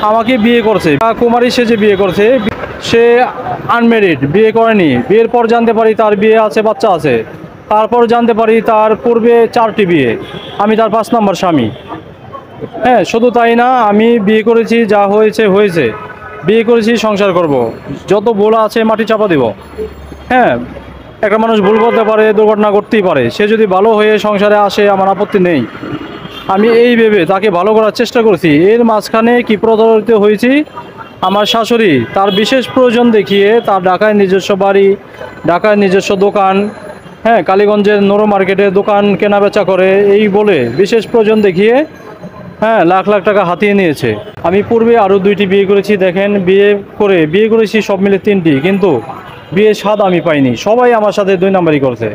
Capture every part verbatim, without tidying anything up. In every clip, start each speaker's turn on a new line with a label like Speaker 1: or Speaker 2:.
Speaker 1: আমাকে বিয়ে করছে, কুমারী সেজে বিয়ে করছে। সে আনমেরিড, বিয়ে করেনি। বিয়ের পর জানতে পারি তার বিয়ে আছে, বাচ্চা আছে। তারপর জানতে পারি তার পূর্বে চারটি বিয়ে, আমি তার পাঁচ নম্বর স্বামী। হ্যাঁ, শুধু তাই না, আমি বিয়ে করেছি, যা হয়েছে হয়েছে। বিয়ে করেছি, সংসার করব, যত ভুল আছে মাটি চাপা দেব। হ্যাঁ, একটা মানুষ ভুল করতে পারে, দুর্ঘটনা ঘটতেই পারে। সে যদি ভালো হয়ে সংসারে আসে, আমার আপত্তি নেই। আমি এই ভেবে তাকে ভালো করার চেষ্টা করছি। এর মাঝখানে কি প্রতারিত হয়েছি, আমার শাশুড়ি তার বিশেষ প্রয়োজন দেখিয়ে তার ঢাকায় নিজস্ব বাড়ি, ঢাকায় নিজস্ব দোকান, হ্যাঁ কালীগঞ্জের নোরো মার্কেটে দোকান কেনাবেচা করে, এই বলে বিশেষ প্রয়োজন দেখিয়ে হ্যাঁ লাখ লাখ টাকা হাতিয়ে নিয়েছে। আমি পূর্বে আরও দুইটি বিয়ে করেছি। দেখেন, বিয়ে করে বিয়ে করেছি সব মিলে তিনটি, কিন্তু বিয়ের স্বাদ আমি পাইনি। সবাই আমার সাথে দুই নাম্বারই করছে।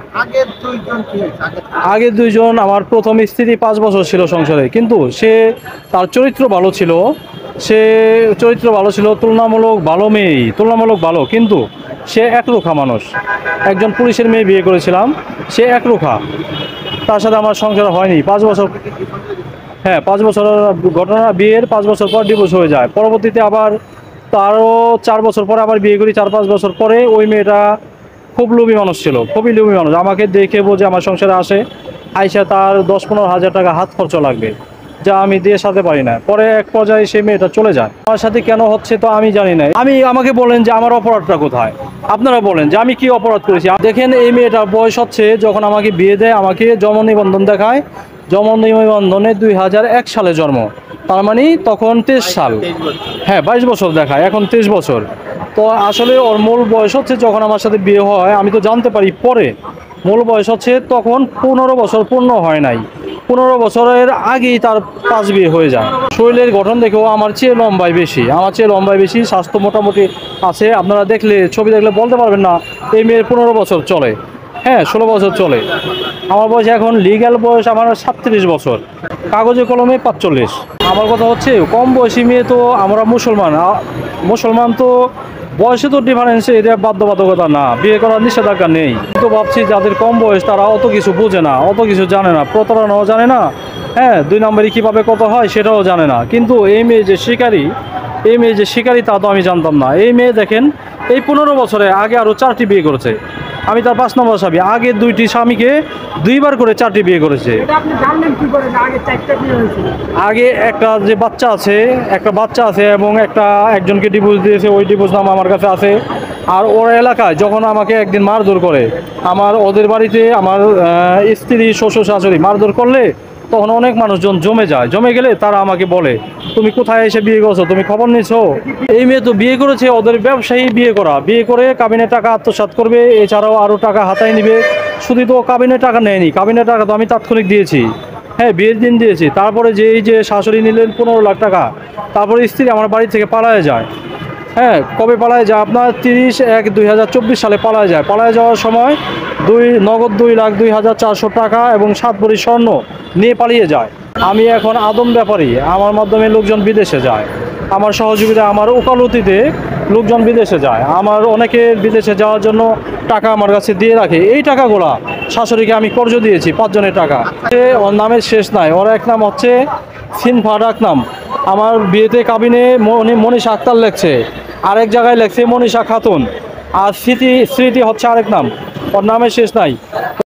Speaker 1: আগের দুইজন আমার প্রথম স্ত্রী পাঁচ বছর ছিল সংসারে, কিন্তু সে তার চরিত্র ভালো ছিল। সে চরিত্র ভালো ছিল, তুলনামূলক ভালো মেয়েই, তুলনামূলক ভালো, কিন্তু সে একরোখা মানুষ। একজন পুলিশের মেয়ে বিয়ে করেছিলাম, সে একরোখা, তার সাথে আমার সংসার হয়নি পাঁচ বছর। হ্যাঁ, পাঁচ বছর ঘটনা, বিয়ের পাঁচ বছর পর ডিভোর্স হয়ে যায়। পরবর্তীতে আবার তারও চার বছর পরে আবার বিয়ে করি। চার পাঁচ বছর পরে ওই মেয়েটা খুব লোভী মানুষ ছিল, খুবই লোভী মানুষ। আমাকে দেখে বোঝে আমার সংসারে আসে, আইসা তার দশ পনেরো হাজার টাকা হাত খরচ লাগবে, যা আমি দিয়ে সাথে পারি না। পরে এক পর্যায়ে সেই মেয়েটা চলে যায়। আমার সাথে কেন হচ্ছে তো আমি জানি না। আমি আমাকে বলেন যে আমার অপরাধটা কোথায়, আপনারা বলেন যে আমি কি অপরাধ করেছি। দেখেন, এই মেয়েটার বয়স হচ্ছে, যখন আমাকে বিয়ে দেয় আমাকে জন্ম নিবন্ধন দেখায়। জন্ম নিবন্ধনে দুই হাজার এক সালে জন্ম, তার মানে তখন তেইশ সাল। হ্যাঁ, বাইশ বছর দেখায়, এখন তেইশ বছর। তো আসলে ওর মূল বয়স হচ্ছে, যখন আমার সাথে বিয়ে হয় আমি তো জানতে পারি পরে, মূল বয়স হচ্ছে তখন পনেরো বছর পূর্ণ হয় নাই। পনেরো বছরের আগেই তার পাঁচ বিয়ে হয়ে যায়। শরীরের গঠন দেখেও আমার চেয়ে লম্বায় বেশি, আমার চেয়ে লম্বায় বেশি। স্বাস্থ্য মোটামুটি আছে, আপনারা দেখলে, ছবি দেখলে বলতে পারবেন না এই মেয়ের পনেরো বছর চলে। হ্যাঁ, ষোলো বছর চলে। আমার বয়স এখন, লিগ্যাল বয়স আমার সাতত্রিশ বছর, কাগজে কলমে পাঁচচল্লিশ। আমার কথা হচ্ছে, কম বয়সী মেয়ে তো, আমরা মুসলমান, মুসলমান তো বয়সে তো ডিফারেন্স, এটা বাধ্যবাধকতা না, বিয়ে করার নিষেধাজ্ঞা নেই। কিন্তু ভাবছি যাদের কম বয়স তারা অত কিছু বোঝে না, অত কিছু জানে না, প্রতারণাও জানে না। হ্যাঁ, দুই নম্বরই কীভাবে কত হয় সেটাও জানে না। কিন্তু এই মেয়ে যে শিকারী, এই মেয়ে যে শিকারী তা তো আমি জানতাম না। এই মেয়ে দেখেন, এই পনেরো বছরে আগে আরও চারটি বিয়ে করেছে, আমি তার পাঁচ নম্বর স্বামী। আগে দুইটি স্বামীকে দুইবার করে চারটি বিয়ে করেছে। আগে একটা যে বাচ্চা আছে, একটা বাচ্চা আছে এবং একটা একজনকে ডিভোর্স দিয়েছে, ওই ডিভোর্স নাম আমার কাছে আছে। আর ওর এলাকায় যখন আমাকে একদিন মারধর করে, আমার ওদের বাড়িতে আমার স্ত্রী শ্বশুর শাশুড়ি মারধর করলে, তখন অনেক মানুষজন জমে যায়। জমে গেলে তারা আমাকে বলে, তুমি কোথায় এসে বিয়ে করছো, তুমি খবর নিছো? এই মেয়ে তো বিয়ে করেছে, ওদের ব্যবসায়ী বিয়ে করা, বিয়ে করে কাবিনে টাকা আত্মসাৎ করবে, এছাড়াও আরও টাকা হাতায় নিবে। শুধু তো কাবিনে টাকা নেয়নি, কাবিনে টাকা তো আমি তাৎক্ষণিক দিয়েছি। হ্যাঁ, বিয়ের দিন দিয়েছি। তারপরে যে এই যে শাশুড়ি নিলেন পনেরো লাখ টাকা, তারপরে স্ত্রী আমার বাড়ি থেকে পালায় যায়। হ্যাঁ, কবে পালায় যায়? আপনার তিরিশ এক দুই হাজার চব্বিশ সালে পালায় যায়। পালায় যাওয়ার সময় দুই নগদ দুই লাখ দুই হাজার চারশো টাকা এবং সাত ভরি স্বর্ণ নিয়ে পালিয়ে যায়। আমি এখন আদম ব্যাপারী, আমার মাধ্যমে লোকজন বিদেশে যায়। আমার সহযোগিতা, আমার ওকালতিতে লোকজন বিদেশে যায়। আমার অনেকে বিদেশে যাওয়ার জন্য টাকা আমার কাছে দিয়ে রাখে। এই টাকাগুলা শাশুড়িকে আমি কর্জ দিয়েছি, পাঁচজনের টাকা। ওর নামের শেষ নাই। ওর এক নাম হচ্ছে সিনফার, এক নাম। আমার বিয়েতে কাবিনে মনীষা আক্তার লেখছে, আরেক জায়গায় লেখছে মনীষা খাতুন, আর স্মৃতি স্মৃতি হচ্ছে আরেক নাম। ওর নামের শেষ নাই।